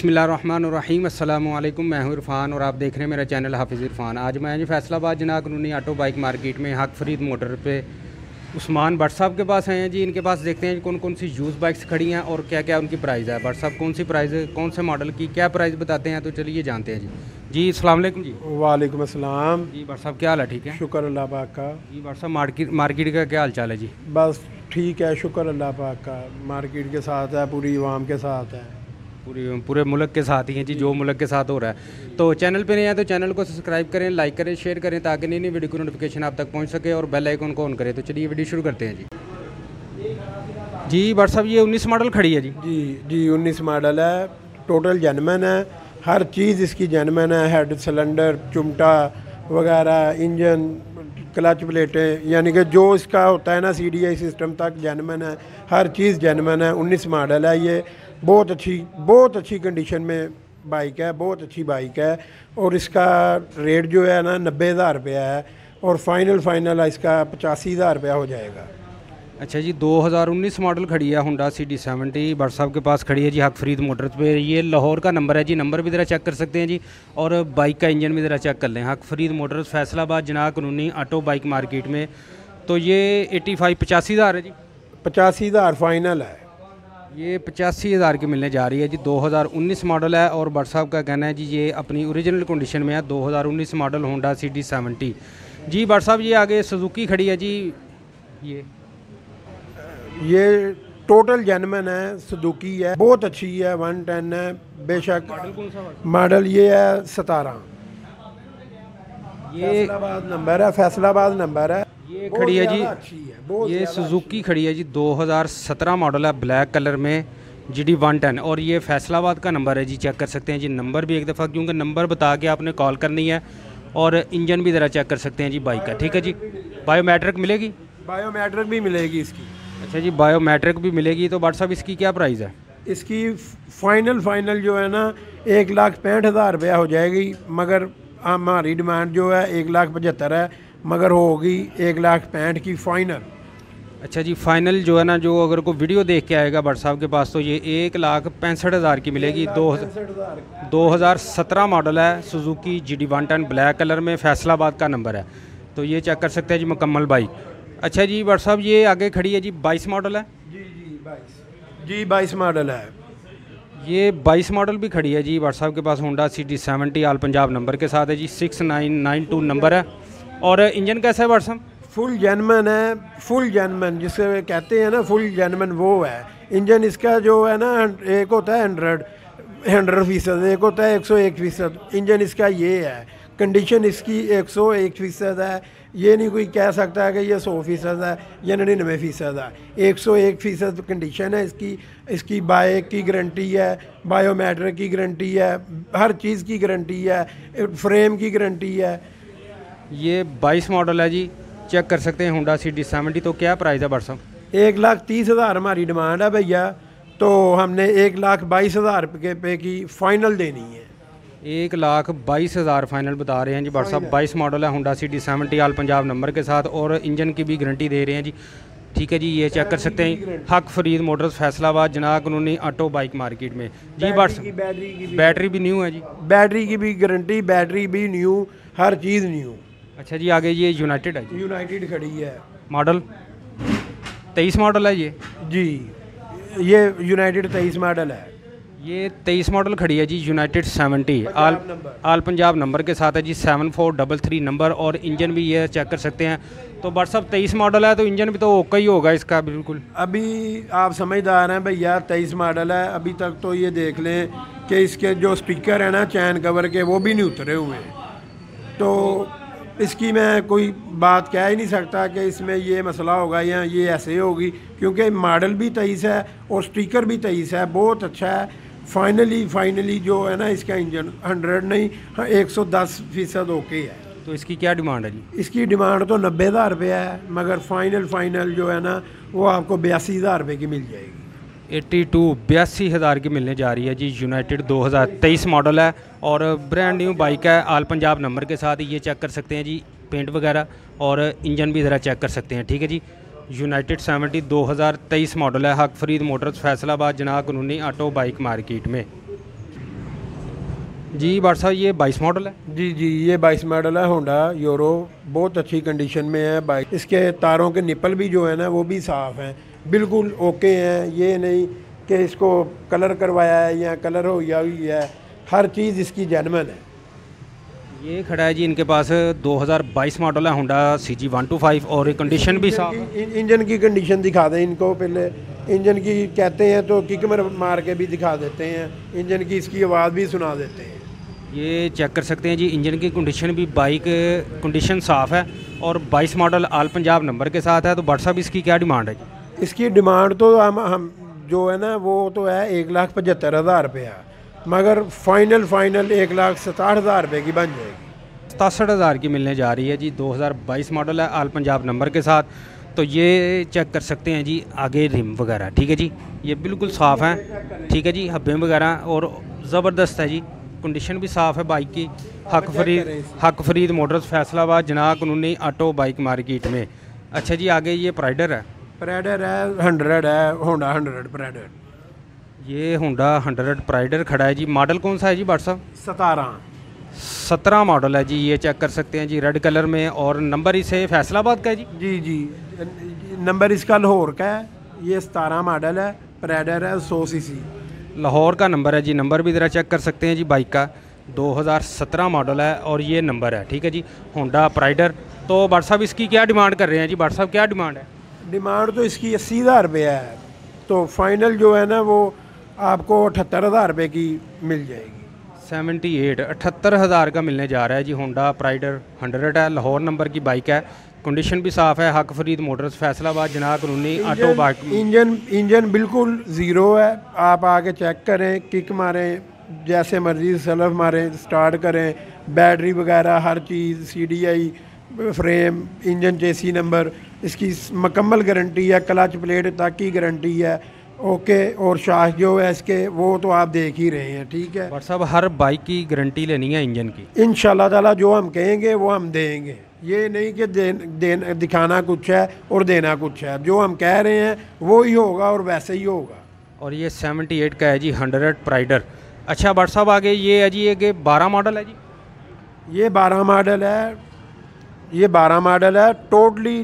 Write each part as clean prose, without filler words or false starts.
बिस्मिल्लाहिर्रहमानिर्रहीम अस्सलामुअलैकुम। मैं हूं इरफान और आप देख रहे हैं मेरा चैनल हाफिज़ इरफान। आज मैं जी फैसलाबाद जना कानूनी ऑटो बाइक मार्केट में हक फरीद मोटर पे उस्मान भट्ट साहब के पास आए हैं जी। इनके पास देखते हैं कौन कौन सी यूज़ बाइक्स खड़ी हैं और क्या क्या उनकी प्राइस है। भट्ट साहब कौन सी प्राइस है, कौन से मॉडल की क्या प्राइस बताते हैं, तो चलिए जानते हैं जी। जी अस्सलाम वालेकुम जी। वालेकुम अस्सलाम जी भट्ट साहब क्या हाल है? ठीक है शुक्र अल्लाह पाक का। जी। भट्ट साहब मार्केट का क्या हाल चाल है जी? बस ठीक है, शुक्र अल्लाह पाक का। मार्केट के साथ है, पूरी आवाम के साथ है, पूरे मुल्क के साथ ही हैं जी, जो मुल्क के साथ हो रहा है। तो चैनल पे नहीं है तो चैनल को सब्सक्राइब करें, लाइक करें, शेयर करें ताकि नई नई वीडियो की नोटिफिकेशन आप तक पहुंच सके और बेल आइकन को ऑन करें। तो चलिए वीडियो शुरू करते हैं जी। जी भट्ट साहब ये 19 मॉडल खड़ी है जी। जी 19 मॉडल है, टोटल जेनमन है, हर चीज़ इसकी जेनमन है। हेड, सिलेंडर, चुमटा वगैरह, इंजन, क्लच प्लेटें, यानी कि जो इसका होता है ना CDI सिस्टम तक जेनमन है, हर चीज़ जेनमन है। 19 मॉडल है ये, बहुत अच्छी कंडीशन में बाइक है, बहुत अच्छी बाइक है। और इसका रेट जो है ना 90,000 रुपया है और फाइनल इसका 85,000 रुपया हो जाएगा। अच्छा जी 2019 मॉडल खड़ी है होंडा CD70 भट्ट साहब के पास खड़ी है जी हक फरीद मोटर पे। ये लाहौर का नंबर है जी, नंबर भी ज़रा चेक कर सकते हैं जी और बाइक का इंजन भी ज़रा चेक कर लें। हक फरीद मोटर्स फैसलाबाद जनाब कानूनी ऑटो बाइक मार्केट में। तो ये 85,000 है जी। 85,000 फाइनल है। ये 85,000 की मिलने जा रही है जी। 2019 मॉडल है और भट्ट साहब का कहना है जी ये अपनी ओरिजिनल कंडीशन में है। 2019 मॉडल होंडा CD70 जी। भट्ट साहब ये आगे सुजुकी खड़ी है जी। ये टोटल जेनमन है, सुजुकी है, बहुत अच्छी है, 110 है बेशक। मॉडल कौन सा? मॉडल ये है 17। ये फैसलाबाद नंबर है। ये खड़ी है जी, अच्छी है, ये सुजुकी खड़ी है जी। 2017 मॉडल है, ब्लैक कलर में, GD 110 और ये फैसलाबाद का नंबर है जी। चेक कर सकते हैं जी नंबर भी एक दफ़ा, क्योंकि नंबर बता के आपने कॉल करनी है और इंजन भी ज़रा चेक कर सकते हैं जी बाइक का। ठीक है जी। बायोमेट्रिक मिलेगी? बायोमेट्रिक भी मिलेगी इसकी। अच्छा जी बायोमेट्रिक भी मिलेगी। तो भट्ट साहब इसकी क्या प्राइस है? इसकी फाइनल जो है ना 1,65,000 रुपया हो जाएगी, मगर हमारी डिमांड जो है 1,75,000 है, मगर होगी 1,65,000 की फ़ाइनल। अच्छा जी फाइनल जो है ना, जो अगर कोई वीडियो देख के आएगा भट्ट साहब के पास तो ये 1,65,000 की मिलेगी। 2017 मॉडल है, सुजुकी GD 110 ब्लैक कलर में, फैसलाबाद का नंबर है। तो ये चेक कर सकते हैं जी मुकम्मल बाइक। अच्छा जी भट्ट साहब ये आगे खड़ी है जी 22 मॉडल है। जी 22 मॉडल है। ये 22 मॉडल भी खड़ी है जी भट्ट साहब के पास Honda CD70 all Punjab number के साथ है जी। 6992 नंबर है। और इंजन कैसा है भट्ट साहब? फुल जेनमन है, फुल जेनमन जिसे कहते हैं ना, फुल जेनमन वो है। इंजन इसका जो है ना, एक होता है 100%, एक होता है 101%। इंजन इसका ये है, कंडीशन इसकी 101% है। ये नहीं कोई कह सकता है कि ये 100% है या 99% है। 101% कंडीशन है इसकी। इसकी बाइक की गारंटी है, बायोमेट्रिक की गारंटी है, हर चीज़ की गारंटी है, फ्रेम की गारंटी है। ये 22 मॉडल है जी, चेक कर सकते हैं होंडा CD70। तो क्या प्राइस है भट्ट साहब? 1,30,000 हमारी डिमांड है भैया, तो हमने 1,22,000 रुपये की फ़ाइनल देनी है। 1,22,000 फाइनल बता रहे हैं जी भट्ट साहब। 22 मॉडल है Honda CD70 all Punjab number के साथ और इंजन की भी गारंटी दे रहे हैं जी। ठीक है जी, ये चेक कर सकते हैं हक फरीद मोटर्स फैसलाबाद जनाब कानूनी ऑटो बाइक मार्केट में जी। भट्ट साहब बैटरी भी न्यू है जी। बैटरी की भी गारंटी, बैटरी भी न्यू, हर चीज़ न्यू। अच्छा जी आगे ये यूनाइटेड है जी। यूनाइटेड खड़ी है। मॉडल 23 मॉडल है ये जी। ये यूनाइटेड 23 मॉडल है। ये 23 मॉडल खड़ी है जी, यूनाइटेड 70 आल पंजाब नंबर के साथ है जी। 7433 नंबर और इंजन भी ये चेक कर सकते हैं। तो भट्ट साहब 23 मॉडल है तो इंजन भी तो ओके ही होगा इसका बिल्कुल। अभी आप समझदार हैं भैया, 23 मॉडल है, अभी तक तो ये देख लें कि इसके जो स्पीकर हैं ना चैन कवर के, वो भी नहीं उतरे हुए हैं। तो इसकी मैं कोई बात कह ही नहीं सकता कि इसमें ये मसला होगा या ये ऐसे होगी, क्योंकि मॉडल भी 23 है और स्टिकर भी 23 है, बहुत अच्छा है। फाइनली जो है ना इसका इंजन 100 नहीं 110% ओके है। तो इसकी क्या डिमांड है जी? इसकी डिमांड तो 90,000 रुपया है, मगर फाइनल जो है ना वो आपको 82,000 रुपये की मिल जाएगी। 82,000 की मिलने जा रही है जी। यूनाइटेड 2023 मॉडल है और ब्रांड न्यू बाइक है, आल पंजाब नंबर के साथ। ये चेक कर सकते हैं जी पेंट वगैरह और इंजन भी ज़रा चेक कर सकते हैं। ठीक है जी। यूनाइटेड 70 2023 मॉडल है। हक फरीद मोटर्स फैसलाबाद जनाब कानूनी ऑटो बाइक मार्केट में। जी भाट साहब ये 22 मॉडल है। जी जी, ये 22 मॉडल है होंडा यूरो, बहुत अच्छी कंडीशन में है बाइक। इसके तारों के निपल भी जो है ना वो भी साफ़ हैं, बिल्कुल ओके हैं। ये नहीं कि इसको कलर करवाया है या कलर हो या हुई है, हर चीज़ इसकी जेन्युइन है। ये खड़ा है जी इनके पास 2022 मॉडल है होंडा CG125 और कंडीशन भी साफ है। इंजन की कंडीशन दिखा दें इनको पहले। इंजन की कहते हैं तो किक मार के भी दिखा देते हैं, इंजन की इसकी आवाज़ भी सुना देते हैं। ये चेक कर सकते हैं जी इंजन की कंडीशन भी, बाइक कंडीशन साफ़ है और 22 मॉडल आल पंजाब नंबर के साथ है। तो भाट साहब इसकी क्या डिमांड है जी? इसकी डिमांड तो हम जो है ना वो तो है 1,75,000 रुपया, मगर फाइनल 1,67,000 रुपये की बन जाएगी। 67,000 की मिलने जा रही है जी। 2022 मॉडल है आल पंजाब नंबर के साथ। तो ये चेक कर सकते हैं जी आगे रिम वगैरह, ठीक है जी, ये बिल्कुल साफ़ हैं, ठीक है जी। हब्बे वगैरह और ज़बरदस्त है जी, कंडीशन भी साफ़ है बाइक की। हक फरीद मोटर्स फैसलाबाद जना कानूनी ऑटो बाइक मार्केट में। अच्छा जी, आगे ये प्राइडर है। प्राइडर है 100 है, होंडा 100 प्राइडर। ये होंडा 100 प्राइडर खड़ा है जी। मॉडल कौन सा है जी भाट साहब? 17 मॉडल है जी। ये चेक कर सकते हैं जी रेड कलर में और नंबर इसे फैसलाबाद का है जी। जी जी, नंबर इसका लाहौर का है। ये 17 मॉडल है, प्राइडर है 100 सीसी, लाहौर का नंबर है जी। नंबर भी ज़रा चेक कर सकते हैं जी बाइक का। 2017 मॉडल है और ये नंबर है, ठीक है जी, होंडा प्राइडर। तो भाट साहब इसकी क्या डिमांड कर रहे हैं जी? भाट साहब क्या डिमांड है? डिमांड तो इसकी 80,000 रुपये है, तो फाइनल जो है ना वो आपको 78,000 रुपये की मिल जाएगी। 78,000 का मिलने जा रहा है जी। होंडा प्राइडर 100 है, लाहौर नंबर की बाइक है, कंडीशन भी साफ़ है। हक फरीद मोटर्स फैसलाबाद जना कानूनी ऑटो बाइक। इंजन बिल्कुल ज़ीरो है, आप आके चेक करें, किक मारें, जैसे मर्जी सेल्फ मारें, स्टार्ट करें, बैटरी वगैरह हर चीज़, CDI frame, engine chassis number, इसकी मुकम्मल गारंटी है, क्लच प्लेट तक की गारंटी है, ओके। और शाख जो है इसके वो तो आप देख ही रहे हैं, ठीक है। भाट साहब हर बाइक की गारंटी लेनी है इंजन की? इंशाल्लाह ताला जो हम कहेंगे वो हम देंगे। ये नहीं कि दिखाना कुछ है और देना कुछ है, जो हम कह रहे हैं वो ही होगा और वैसे ही होगा। और ये 78 का है जी 100 प्राइडर। अच्छा भाट साहब आगे ये है जी, ये 12 मॉडल है जी। ये 12 मॉडल है, ये 12 मॉडल है, टोटली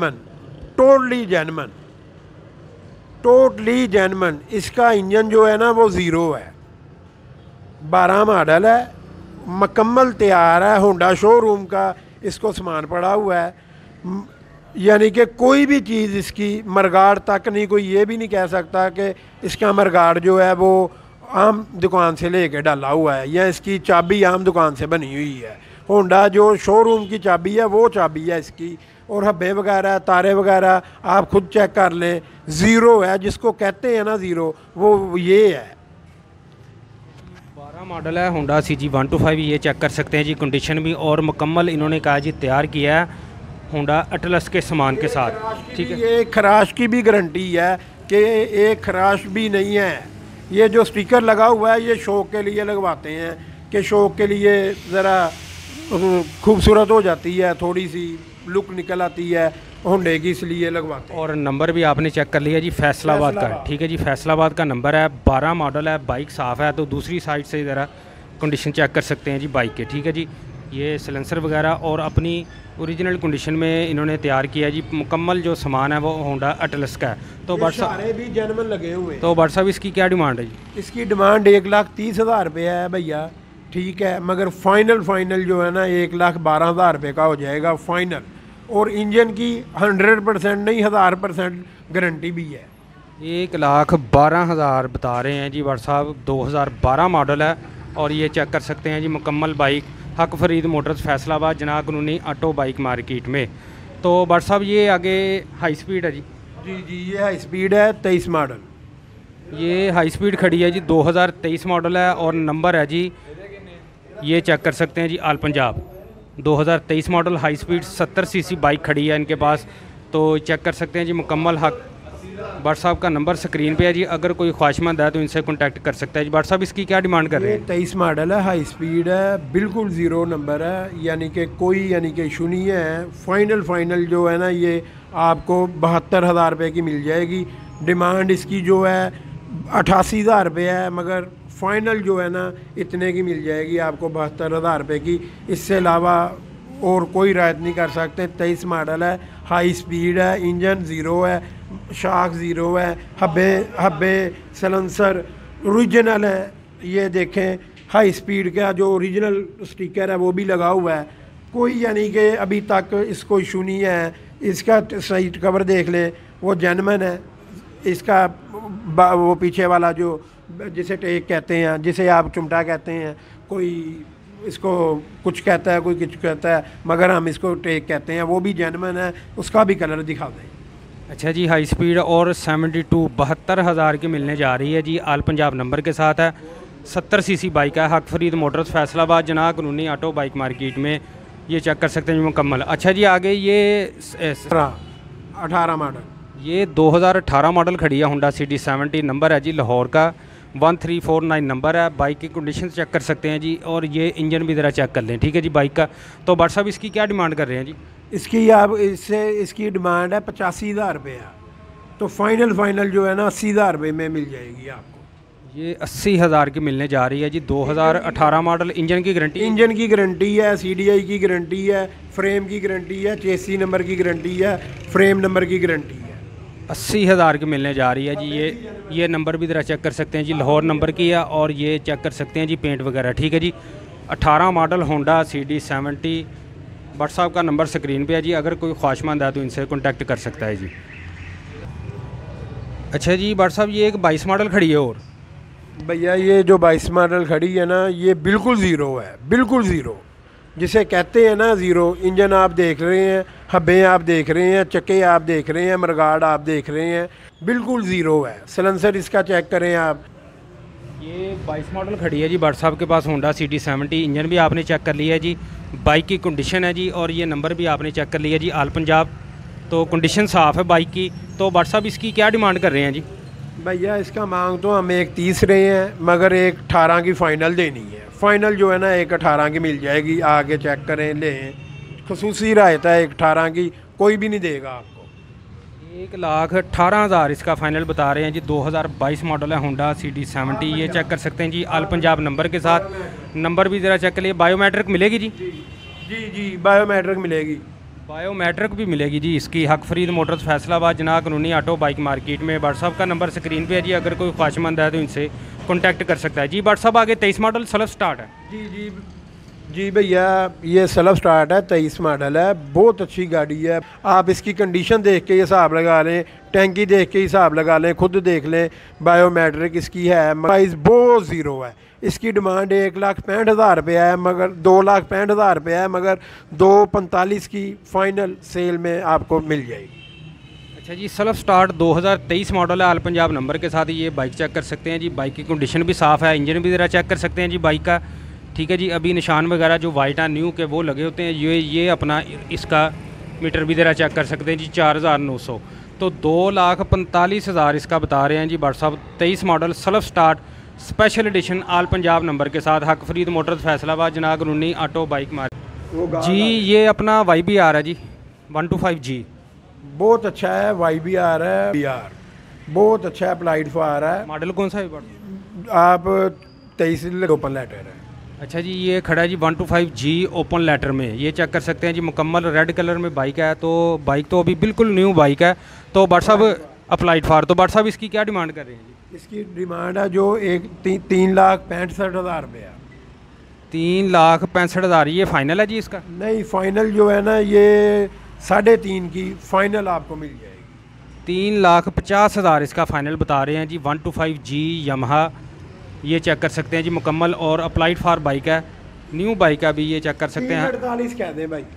जेन्युइन। इसका इंजन जो है ना वो ज़ीरो है। 12 मॉडल है, मुकम्मल तैयार है, होंडा शोरूम का इसको सामान पड़ा हुआ है। यानी कि कोई भी चीज़ इसकी मरगाड़ तक नहीं, कोई ये भी नहीं कह सकता कि इसका मरगाड़ जो है वो आम दुकान से लेके डाला हुआ है या इसकी चाबी आम दुकान से बनी हुई है। होंडा जो शोरूम की चाबी है वो चाबी है इसकी, और हब्बे वगैरह तारे वगैरह आप खुद चेक कर लें, ज़ीरो है, जिसको कहते हैं ना ज़ीरो, वो ये है। 12 मॉडल है होंडा CG125। ये चेक कर सकते हैं जी कंडीशन भी, और मुकम्मल इन्होंने कहा जी तैयार किया है होंडा अटलस के सामान के साथ, ठीक है। ये खराश की भी गारंटी है कि एक खराश भी नहीं है। ये जो स्टिकर लगा हुआ है ये शौक के लिए लगवाते हैं कि शौक के लिए ज़रा खूबसूरत हो जाती है, थोड़ी सी लुक निकल आती है होंडे की, इसलिए लगवाते हैं। और नंबर भी आपने चेक कर लिया जी फैसलाबाद का, ठीक है जी, फैसलाबाद का नंबर है, 12 मॉडल है, बाइक साफ़ है। तो दूसरी साइड से ज़रा कंडीशन चेक कर सकते हैं जी बाइक के, ठीक है जी। ये सिलेंसर वगैरह और अपनी ओरिजिनल कंडीशन में इन्होंने तैयार किया जी। मुकम्मल जो सामान है वो होंडा अटलस का है। तो भाट साहब भी जेन्युइन लगे हुए हैं। तो भाट साहब इसकी क्या डिमांड है जी? इसकी डिमांड 1,30,000 रुपये है भैया, ठीक है, मगर फाइनल जो है ना 1,12,000 रुपये का हो जाएगा फाइनल। और इंजन की 100% नहीं 1000% गारंटी भी है। 1,12,000 बता रहे हैं जी भाट साहब। 2012 मॉडल है और ये चेक कर सकते हैं जी मुकम्मल बाइक, हक फरीद मोटर्स फैसलाबाद जना कानूनी ऑटो बाइक मार्केट में। तो भाट साहब ये आगे हाई स्पीड है जी। जी ये हाई स्पीड है 23 मॉडल। ये हाई स्पीड खड़ी है जी, 2023 मॉडल है और नंबर है जी, ये चेक कर सकते हैं जी all Punjab. 2023 model high speed 70 CC bike खड़ी है इनके पास। तो चेक कर सकते हैं जी मुकम्मल हक। भाट साहब का नंबर स्क्रीन पे है जी, अगर कोई ख्वाहिशमंद है तो इनसे कांटेक्ट कर सकता है जी। भाट साहब इसकी क्या डिमांड कर रहे हैं? 23 मॉडल है, हाई स्पीड है, बिल्कुल ज़ीरो नंबर है, यानी कि कोई इशू नहीं है। फाइनल जो है ना ये आपको 72,000 रुपये की मिल जाएगी। डिमांड इसकी जो है 88,000 रुपये है, मगर फाइनल जो है ना इतने की मिल जाएगी आपको 72,000 रुपये की। इससे अलावा और कोई रायत नहीं कर सकते। 23 मॉडल है, हाई स्पीड है, इंजन ज़ीरो है, शाख ज़ीरो है, हब्बे सलेंसर ओरिजिनल है। ये देखें हाई स्पीड का जो ओरिजिनल स्टिकर है वो भी लगा हुआ है। कोई यानी कि अभी तक इसको इशू नहीं है। इसका साइड कवर देख लें, वो जेन्युइन है। इसका वो पीछे वाला जो जिसे टेक कहते हैं, जिसे आप चुमटा कहते हैं, कोई इसको कुछ कहता है, कोई कुछ कहता है, मगर हम इसको टेक कहते हैं, वो भी जेन्युइन है। उसका भी कलर दिखा दें। अच्छा जी, हाई स्पीड और 72,000 की मिलने जा रही है जी। आल पंजाब नंबर के साथ है। 70 सीसी बाइक है। हक फरीद मोटर्स फैसलाबाद जनाब कानूनी ऑटो बाइक मार्केट में ये चेक कर सकते हैं मुकम्मल। अच्छा जी, आगे ये 18 मॉडल, ये 2018 मॉडल खड़ी है होंडा सिटी 70 नंबर है जी, लाहौर का 1349 नंबर है। बाइक की कंडीशन चेक कर सकते हैं जी, और ये इंजन भी ज़रा चेक कर लें, ठीक है जी बाइक का। तो भाट साहब इसकी क्या डिमांड कर रहे हैं जी? इसकी आप इसकी डिमांड है 85,000 रुपये। तो फाइनल जो है ना 80,000 रुपये में मिल जाएगी आपको। ये 80,000 की मिलने जा रही है जी। 2018 मॉडल, इंजन की गारंटी है, CDI की गारंटी है, फ्रेम की गारंटी है, चेसी नंबर की गारंटी है, फ्रेम नंबर की गारंटी है। 80,000 की मिलने जा रही है जी। ये नंबर भी ज़रा चेक कर सकते हैं जी, लाहौर नंबर की है। और ये चेक कर सकते हैं जी पेंट वगैरह, ठीक है जी। 18 मॉडल होंडा CD 70। भट्ट साहब का नंबर स्क्रीन पे है जी, अगर कोई ख्वाहिशमंद है तो इनसे कॉन्टैक्ट कर सकता है जी। अच्छा जी भट्ट साहब, ये एक 22 मॉडल खड़ी है। और भैया ये जो 22 मॉडल खड़ी है ना, ये बिल्कुल ज़ीरो है, बिल्कुल ज़ीरो जिसे कहते हैं ना ज़ीरो। इंजन आप देख रहे हैं, हब्बे आप देख रहे हैं, चक्के आप देख रहे हैं, मरगाड आप देख रहे हैं, बिल्कुल ज़ीरो है। सलेंसर इसका चेक करें आप। ये 22 मॉडल खड़ी है जी भट्ट साहब के पास होंडा CD 70। इंजन भी आपने चेक कर लिया है जी, बाइक की कंडीशन है जी, और ये नंबर भी आपने चेक कर लिया जी, आल पंजाब। तो कंडीशन साफ़ है बाइक की। तो भट्ट साहब इसकी क्या डिमांड कर रहे हैं जी? भैया इसका मांग तो हम 1.30 रहे हैं, मगर 1.18 की फ़ाइनल देनी है। फ़ाइनल जो है ना 1.18 की मिल जाएगी। आगे चेक करें, लें, खसूसी रायता है 1.18 की, कोई भी नहीं देगा आपको। 1,18,000 इसका फ़ाइनल बता रहे हैं जी। 2022 मॉडल है होंडा CD 70। ये चेक कर सकते हैं जी, आल पंजाब नंबर के साथ। नंबर भी ज़रा चेक कर लिए। बायोमेट्रिक मिलेगी जी? जी बायोमेट्रिक मिलेगी। बायोमेट्रिक भी मिलेगी जी इसकी। हक फरीद मोटर्स फैसलाबाद जनाब कानूनी ऑटो बाइक मार्केट में। भट्ट साहब का नंबर स्क्रीन पे है जी, अगर कोई ख्वाहिशमंद है तो इनसे कॉन्टैक्ट कर सकता है जी। भट्ट साहब आगे 23 मॉडल सेल्फ स्टार्ट है। जी भैया ये सेल्फ स्टार्ट है, 23 मॉडल है, बहुत अच्छी गाड़ी है। आप इसकी कंडीशन देख के हिसाब लगा लें, टैंकी देख के हिसाब लगा लें, खुद देख लें। बायोमेट्रिक इसकी है, प्राइस बहुत ज़ीरो है। इसकी डिमांड 1,65,000 रुपये है, मगर 2,65,000 रुपये है, मगर 2,45 की फ़ाइनल सेल में आपको मिल जाएगी। अच्छा जी, सेल्फ स्टार्ट 2023 मॉडल है, आल पंजाब नंबर के साथ ये बाइक चेक कर सकते हैं जी। बाइक की कंडीशन भी साफ़ है, इंजन भी ज़रा चेक कर सकते हैं जी बाइक का, ठीक है जी। अभी निशान वगैरह जो वाइट है न्यू के वो लगे होते हैं। ये अपना इसका मीटर भी ज़रा चेक कर सकते हैं जी, 4,900। तो 2,45,000 इसका बता रहे हैं जी भट्ट साहब। 23 model self start special edition, all Punjab number के साथ। हक फरीद मोटर्स फैसलाबाद जनाब कानूनी ऑटो बाइक मार्केट जी। ये अपना YBR है जी, 125G। बहुत अच्छा है, YBR है, बहुत अच्छा अप्लाइड फॉर है। मॉडल कौन सा है? आप 23 ओपन लेटर है। अच्छा जी, ये खड़ा है जी 125G ओपन लेटर में। ये चेक कर सकते हैं जी, मुकम्मल रेड कलर में बाइक है। तो बाइक तो अभी बिल्कुल न्यू बाइक है। तो भट्ट साहब अप्लाइड फॉर, तो भट्ट साहब इसकी क्या डिमांड कर रहे हैं जी? इसकी डिमांड है जो 3,65,000 रुपये। 3,65,000 ये फ़ाइनल है जी इसका? नहीं, फ़ाइनल जो है ना ये 3.5 की फ़ाइनल आपको मिल जाएगी। 3,50,000 इसका फ़ाइनल बता रहे हैं जी। 125G यमहा, ये चेक कर सकते हैं जी मुकम्मल, और अप्लाइड फॉर बाइक है, न्यू बाइक है अभी। ये चेक कर सकते हैं। 3,48 कह दें भाई।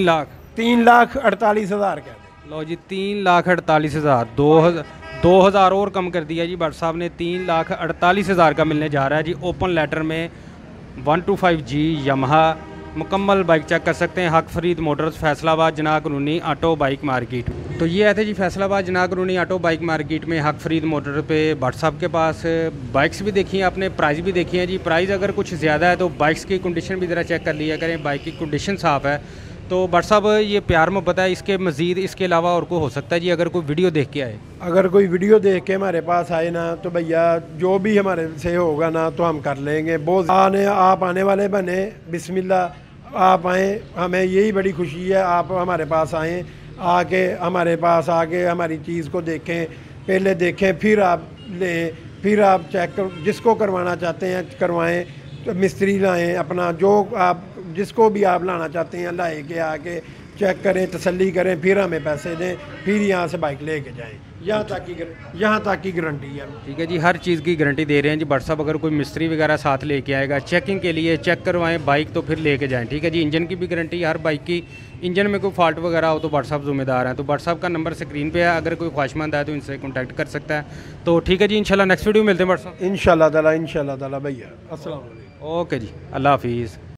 3,48,000 कह दें। लो जी, 3,48,000। 2,000 और कम कर दिया जी भट्ट साहब ने। 3,48,000 का मिलने जा रहा है जी ओपन लेटर में। 125G यमहा मुकम्मल बाइक चेक कर सकते हैं। हक फरीद मोटर्स फैसलाबाद जनाब कानूनी ऑटो बाइक मार्केट। तो ये आए थे जी फैसलाबाद जनाब कानूनी ऑटो बाइक मार्केट में हक फरीद मोटर पे। भट्ट साहब के पास बाइक्स भी देखी हैं आपने, प्राइस भी देखी हैं जी। प्राइस अगर कुछ ज़्यादा है तो बाइक्स की कंडीशन भी ज़रा चेक कर लिया करें। बाइक की कंडीशन साफ़ है तो भट्ट साहब ये प्यार मोहब्बत है, इसके मज़ीद इसके अलावा और को हो सकता है जी? अगर कोई वीडियो देख के आए, अगर कोई वीडियो देख के हमारे पास आए ना तो भैया जो भी हमारे से होगा ना तो हम कर लेंगे। बहुत आप आने वाले बने, बिस्मिल्लाह आप आएँ, हमें यही बड़ी खुशी है आप हमारे पास आएँ, आके हमारे पास आके हमारी चीज़ को देखें, पहले देखें फिर आप लें, फिर आप चेक कर, जिसको करवाना चाहते हैं करवाएं, तो मिस्त्री लाएं अपना, जो आप जिसको भी आप लाना चाहते हैं लाए के आके चेक करें, तसल्ली करें, फिर हमें पैसे दें, फिर यहाँ से बाइक लेके जाएं। यहाँ तक की गारंटी है। ठीक है जी, हर चीज़ की गारंटी दे रहे हैं जी भट्ट साहब। अगर कोई मिस्त्री वगैरह साथ लेके आएगा चेकिंग के लिए, चेक करवाएं बाइक तो फिर लेके जाएं। ठीक है जी, इंजन की भी गारंटी है हर बाइक की। इंजन में कोई फॉल्ट वगैरह हो तो भट्ट साहब जिम्मेदार हैं। तो भट्ट साहब का नंबर स्क्रीन पे है, अगर कोई ख्वाहिशमंद है तो इनसे कॉन्टैक्ट कर सकता है। तो ठीक है जी, इंशाल्लाह नेक्स्ट वीडियो मिलते हैं भट्ट साहब। इंशाल्लाह ताला भैया। अस्सलाम वालेकुम। ओके जी, अल्लाह हाफिज़।